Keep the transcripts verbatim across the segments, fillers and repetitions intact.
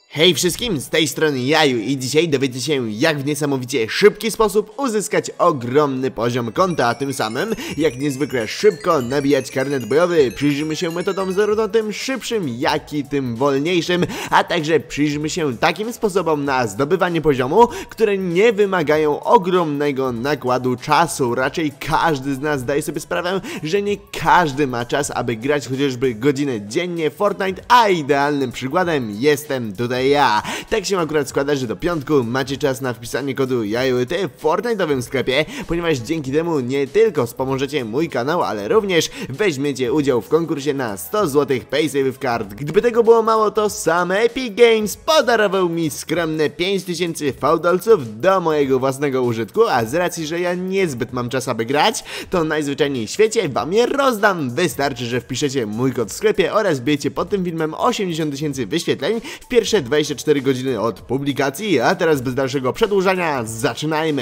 Hej wszystkim, z tej strony Jaju i dzisiaj dowiecie się, jak w niesamowicie szybki sposób uzyskać ogromny poziom konta, a tym samym jak niezwykle szybko nabijać karnet bojowy. Przyjrzymy się metodom zarówno tym szybszym, jak i tym wolniejszym, a także przyjrzymy się takim sposobom na zdobywanie poziomu, które nie wymagają ogromnego nakładu czasu. Raczej każdy z nas zdaje sobie sprawę, że nie każdy ma czas, aby grać chociażby godzinę dziennie w Fortnite, a idealnym przykładem jestem tutaj ja. Tak się akurat składa, że do piątku macie czas na wpisanie kodu JajuT w Fortnite'owym sklepie, ponieważ dzięki temu nie tylko wspomożecie mój kanał, ale również weźmiecie udział w konkursie na sto złotych Paysave Card. Gdyby tego było mało, to sam Epic Games podarował mi skromne pięć tysięcy fałdolców do mojego własnego użytku, a z racji, że ja niezbyt mam czas, aby grać, to najzwyczajniej w świecie wam je rozdam. Wystarczy, że wpiszecie mój kod w sklepie oraz bijecie pod tym filmem osiemdziesiąt tysięcy wyświetleń w pierwsze dwadzieścia cztery godziny od publikacji, a teraz bez dalszego przedłużania zaczynajmy!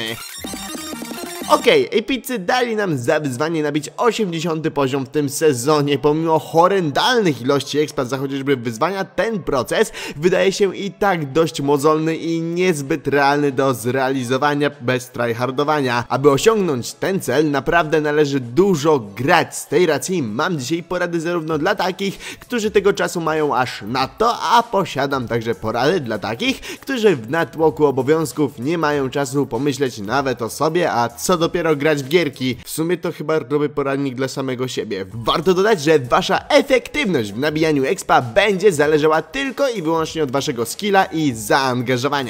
Okej, okay, Epicy dali nam za wyzwanie nabić osiemdziesiąty poziom w tym sezonie. Pomimo horrendalnych ilości expa za chociażby wyzwania, ten proces wydaje się i tak dość mozolny i niezbyt realny do zrealizowania bez tryhardowania. Aby osiągnąć ten cel, naprawdę należy dużo grać. Z tej racji mam dzisiaj porady zarówno dla takich, którzy tego czasu mają aż na to, a posiadam także porady dla takich, którzy w natłoku obowiązków nie mają czasu pomyśleć nawet o sobie, a co dopiero grać w gierki. W sumie to chyba robię poradnik dla samego siebie. Warto dodać, że wasza efektywność w nabijaniu expa będzie zależała tylko i wyłącznie od waszego skilla i zaangażowania.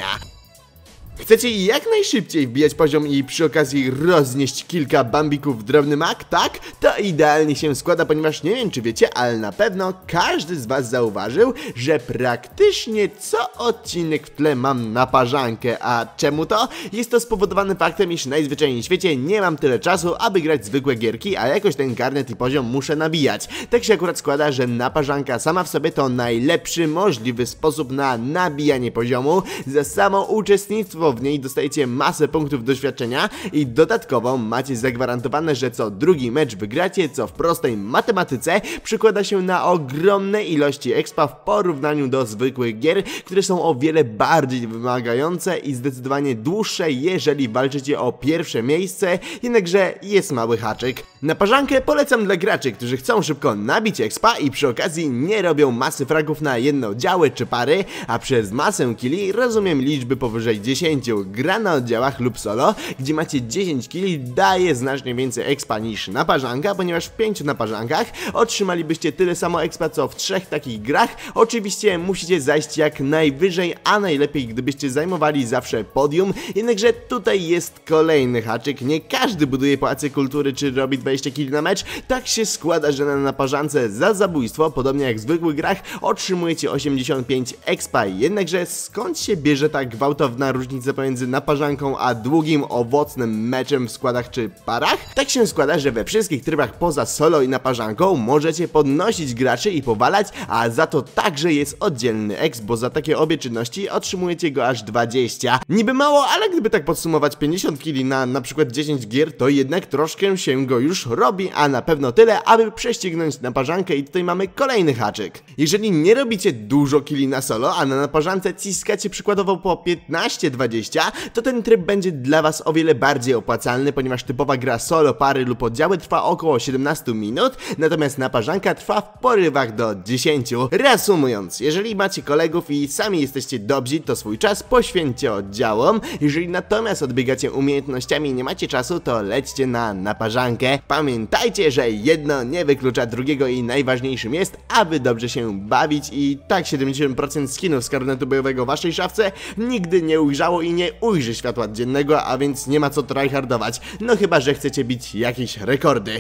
Chcecie jak najszybciej wbijać poziom i przy okazji roznieść kilka bambików w drobny mak, tak? To idealnie się składa, ponieważ nie wiem czy wiecie, ale na pewno każdy z was zauważył, że praktycznie co odcinek w tle mam naparzankę. A czemu to? Jest to spowodowane faktem, iż najzwyczajniej w świecie nie mam tyle czasu, aby grać zwykłe gierki, a jakoś ten karnet i poziom muszę nabijać. Tak się akurat składa, że naparzanka sama w sobie to najlepszy możliwy sposób na nabijanie poziomu. Za samo uczestnictwo w niej dostajecie masę punktów doświadczenia i dodatkowo macie zagwarantowane, że co drugi mecz wygracie, co w prostej matematyce przekłada się na ogromne ilości expa w porównaniu do zwykłych gier, które są o wiele bardziej wymagające i zdecydowanie dłuższe, jeżeli walczycie o pierwsze miejsce, jednakże jest mały haczyk. Naparzankę polecam dla graczy, którzy chcą szybko nabić expa i przy okazji nie robią masy fragów na jednodziały czy pary, a przez masę killi rozumiem liczby powyżej dziesięciu. Gra na oddziałach lub solo, gdzie macie dziesięć killi, daje znacznie więcej expa niż naparzanka, ponieważ w pięciu naparzankach otrzymalibyście tyle samo expa co w trzech takich grach. Oczywiście musicie zajść jak najwyżej, a najlepiej gdybyście zajmowali zawsze podium, jednakże tutaj jest kolejny haczyk. Nie każdy buduje pałacy kultury czy robi dwadzieścia killi na mecz. Tak się składa, że na naparzance za zabójstwo, podobnie jak w zwykłych grach, otrzymujecie osiemdziesiąt pięć expa, jednakże skąd się bierze ta gwałtowna różnica pomiędzy naparzanką a długim, owocnym meczem w składach czy parach? Tak się składa, że we wszystkich trybach poza solo i naparzanką możecie podnosić graczy i powalać, a za to także jest oddzielny exp, bo za takie obie czynności otrzymujecie go aż dwadzieścia. Niby mało, ale gdyby tak podsumować pięćdziesiąt killi na na przykład dziesięć gier, to jednak troszkę się go już robi, a na pewno tyle, aby prześcignąć naparzankę i tutaj mamy kolejny haczyk. Jeżeli nie robicie dużo killi na solo, a na naparzance ciskacie przykładowo po piętnaście dwadzieścia, to ten tryb będzie dla was o wiele bardziej opłacalny, ponieważ typowa gra solo, pary lub oddziały trwa około siedemnaście minut, natomiast naparzanka trwa w porywach do dziesięciu. Reasumując, jeżeli macie kolegów i sami jesteście dobrzy, to swój czas poświęćcie oddziałom. Jeżeli natomiast odbiegacie umiejętnościami i nie macie czasu, to lećcie na naparzankę. Pamiętajcie, że jedno nie wyklucza drugiego i najważniejszym jest, aby dobrze się bawić i tak siedemdziesiąt procent skinów z karnetu bojowego w waszej szafce nigdy nie ujrzało i nie ujrzy światła dziennego, a więc nie ma co tryhardować, no chyba że chcecie bić jakieś rekordy.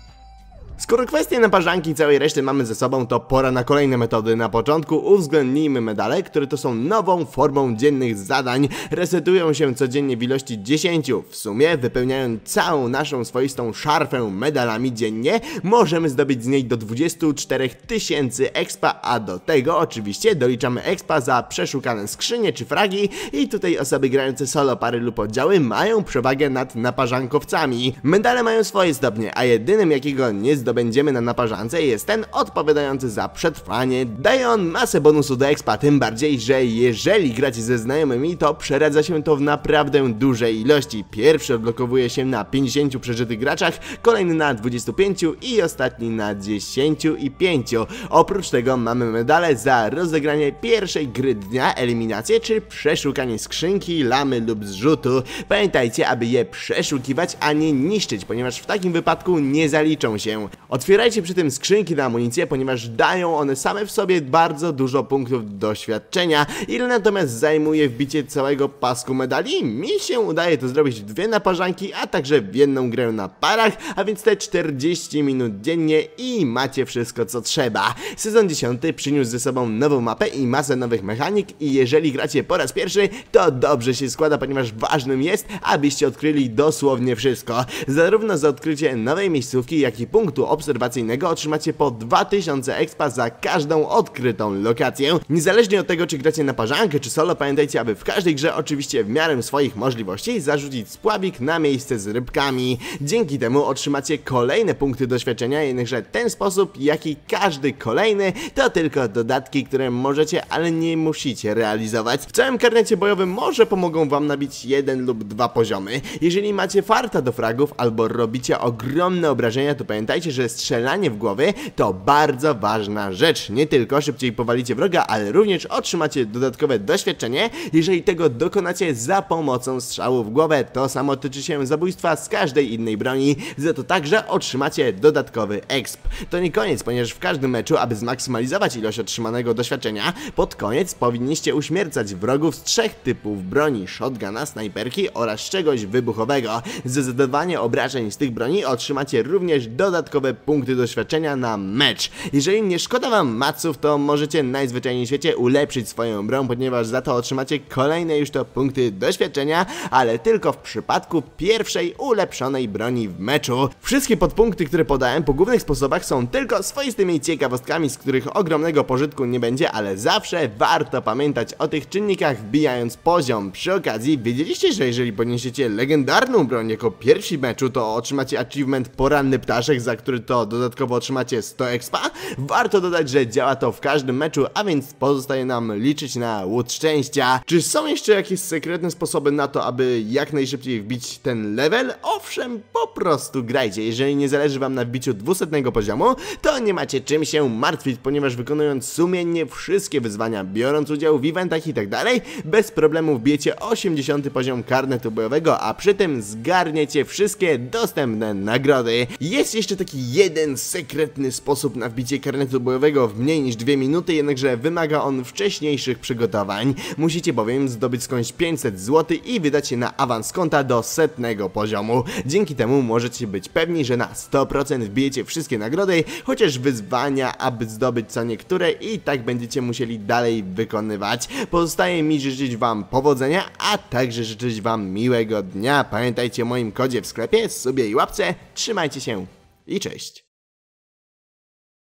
Skoro kwestię naparzanki i całej reszty mamy ze sobą, to pora na kolejne metody. Na początku uwzględnijmy medale, które to są nową formą dziennych zadań. Resetują się codziennie w ilości dziesięciu. W sumie, wypełniając całą naszą swoistą szarfę medalami dziennie, możemy zdobyć z niej do dwudziestu czterech tysięcy expa, a do tego oczywiście doliczamy expa za przeszukane skrzynie czy fragi i tutaj osoby grające solo, pary lub oddziały mają przewagę nad naparzankowcami. Medale mają swoje stopnie, a jedynym jakiego nie zdobędziemy na naparzance, jest ten odpowiadający za przetrwanie. Daje on masę bonusu do expa, tym bardziej, że jeżeli gracie ze znajomymi, to przeradza się to w naprawdę dużej ilości. Pierwszy odblokowuje się na pięćdziesięciu przeżytych graczach, kolejny na dwudziestu pięciu i ostatni na dziesięciu i pięciu. Oprócz tego mamy medale za rozegranie pierwszej gry dnia, eliminację czy przeszukanie skrzynki, lamy lub zrzutu. Pamiętajcie, aby je przeszukiwać, a nie niszczyć, ponieważ w takim wypadku nie zaliczą się. Otwierajcie przy tym skrzynki na amunicję, ponieważ dają one same w sobie bardzo dużo punktów doświadczenia. Ile natomiast zajmuje wbicie całego pasku medali? Mi się udaje to zrobić w dwie naparzanki, a także w jedną grę na parach, a więc te czterdzieści minut dziennie i macie wszystko co trzeba. Sezon dziesiąty przyniósł ze sobą nową mapę i masę nowych mechanik i jeżeli gracie po raz pierwszy, to dobrze się składa, ponieważ ważnym jest, abyście odkryli dosłownie wszystko. Zarówno za odkrycie nowej miejscówki, jak i punktu obserwacyjnego otrzymacie po dwa tysiące expa za każdą odkrytą lokację. Niezależnie od tego, czy gracie na parzankę czy solo, pamiętajcie, aby w każdej grze oczywiście w miarę swoich możliwości zarzucić spławik na miejsce z rybkami. Dzięki temu otrzymacie kolejne punkty doświadczenia, jednakże ten sposób, jak i każdy kolejny, to tylko dodatki, które możecie, ale nie musicie realizować. W całym karnecie bojowym może pomogą wam nabić jeden lub dwa poziomy. Jeżeli macie farta do fragów albo robicie ogromne obrażenia, to pamiętajcie, że strzelanie w głowy to bardzo ważna rzecz. Nie tylko szybciej powalicie wroga, ale również otrzymacie dodatkowe doświadczenie, jeżeli tego dokonacie za pomocą strzału w głowę. To samo tyczy się zabójstwa z każdej innej broni, za to także otrzymacie dodatkowy exp. To nie koniec, ponieważ w każdym meczu, aby zmaksymalizować ilość otrzymanego doświadczenia, pod koniec powinniście uśmiercać wrogów z trzech typów broni: shotguna, snajperki oraz czegoś wybuchowego. Za zadawanie obrażeń z tych broni otrzymacie również dodatkowe punkty doświadczenia na mecz. Jeżeli nie szkoda wam maców, to możecie najzwyczajniej w świecie ulepszyć swoją broń, ponieważ za to otrzymacie kolejne już to punkty doświadczenia, ale tylko w przypadku pierwszej ulepszonej broni w meczu. Wszystkie podpunkty, które podałem po głównych sposobach, są tylko swoistymi ciekawostkami, z których ogromnego pożytku nie będzie, ale zawsze warto pamiętać o tych czynnikach, wbijając poziom. Przy okazji, wiedzieliście, że jeżeli podniesiecie legendarną broń jako pierwsi w meczu, to otrzymacie achievement Poranny Ptaszek, za który to dodatkowo otrzymacie sto expa? Warto dodać, że działa to w każdym meczu, a więc pozostaje nam liczyć na łód szczęścia. Czy są jeszcze jakieś sekretne sposoby na to, aby jak najszybciej wbić ten level? Owszem, po prostu grajcie. Jeżeli nie zależy wam na wbiciu dwusetnego poziomu, to nie macie czym się martwić, ponieważ wykonując sumiennie wszystkie wyzwania, biorąc udział w eventach i tak dalej, bez problemu wbijecie osiemdziesiąty poziom karnetu bojowego, a przy tym zgarniecie wszystkie dostępne nagrody. Jest jeszcze taki jeden sekretny sposób na wbicie karnetu bojowego w mniej niż dwie minuty, jednakże wymaga on wcześniejszych przygotowań. Musicie bowiem zdobyć skądś pięćset złotych i wydać je na awans konta do setnego poziomu. Dzięki temu możecie być pewni, że na sto procent wbijecie wszystkie nagrody, chociaż wyzwania, aby zdobyć co niektóre, i tak będziecie musieli dalej wykonywać. Pozostaje mi życzyć wam powodzenia, a także życzyć wam miłego dnia. Pamiętajcie o moim kodzie w sklepie, subie i łapce. Trzymajcie się i cześć!